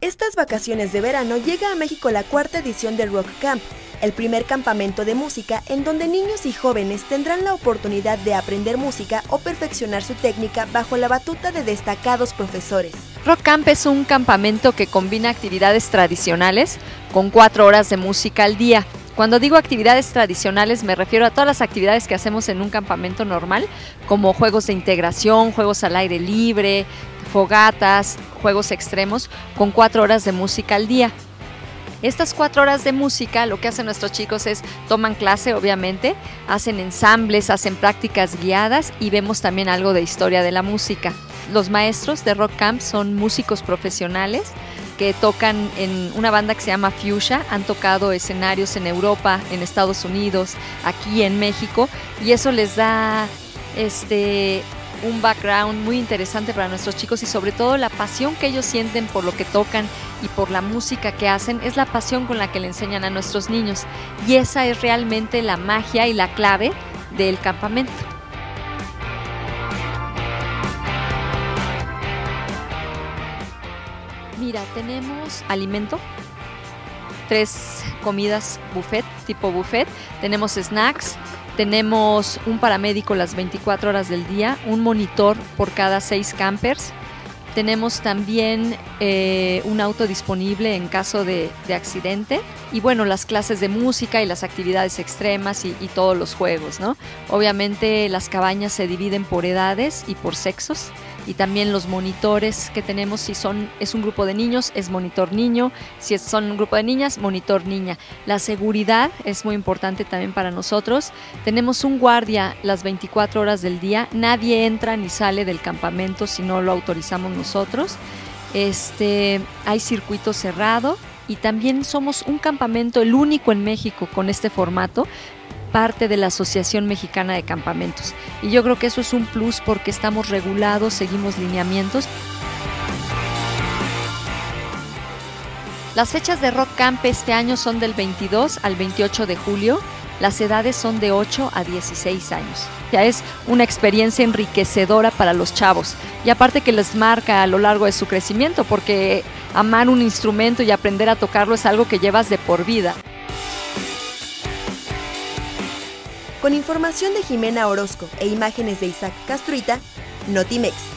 Estas vacaciones de verano llega a México la cuarta edición del Rock Camp, el primer campamento de música en donde niños y jóvenes tendrán la oportunidad de aprender música o perfeccionar su técnica bajo la batuta de destacados profesores. Rock Camp es un campamento que combina actividades tradicionales con 4 horas de música al día. Cuando digo actividades tradicionales me refiero a todas las actividades que hacemos en un campamento normal, como juegos de integración, juegos al aire libre, fogatas, juegos extremos, con 4 horas de música al día. Estas 4 horas de música, lo que hacen nuestros chicos es toman clase, obviamente, hacen ensambles, hacen prácticas guiadas y vemos también algo de historia de la música. Los maestros de Rock Camp son músicos profesionales que tocan en una banda que se llama Fuchsia, han tocado escenarios en Europa, en Estados Unidos, aquí en México, y eso les da un background muy interesante para nuestros chicos y sobre todo la pasión que ellos sienten por lo que tocan y por la música que hacen es la pasión con la que le enseñan a nuestros niños, y esa es realmente la magia y la clave del campamento. Mira, tenemos alimento, 3 comidas buffet, tipo buffet, tenemos snacks, tenemos un paramédico las 24 horas del día, un monitor por cada 6 campers, tenemos también un auto disponible en caso de accidente y bueno, las clases de música y las actividades extremas y todos los juegos, ¿no? Obviamente las cabañas se dividen por edades y por sexos. Y también los monitores que tenemos, si es un grupo de niños, es monitor niño, si son un grupo de niñas, monitor niña. La seguridad es muy importante también para nosotros. Tenemos un guardia las 24 horas del día, nadie entra ni sale del campamento si no lo autorizamos nosotros. Hay circuito cerrado y también somos un campamento, el único en México con este formato, parte de la Asociación Mexicana de Campamentos. Y yo creo que eso es un plus porque estamos regulados, seguimos lineamientos. Las fechas de Rock Camp este año son del 22 al 28 de julio. Las edades son de 8 a 16 años. Ya es una experiencia enriquecedora para los chavos. Y aparte que les marca a lo largo de su crecimiento, porque amar un instrumento y aprender a tocarlo es algo que llevas de por vida. Con información de Jimena Orozco e imágenes de Isaac Castruita, Notimex.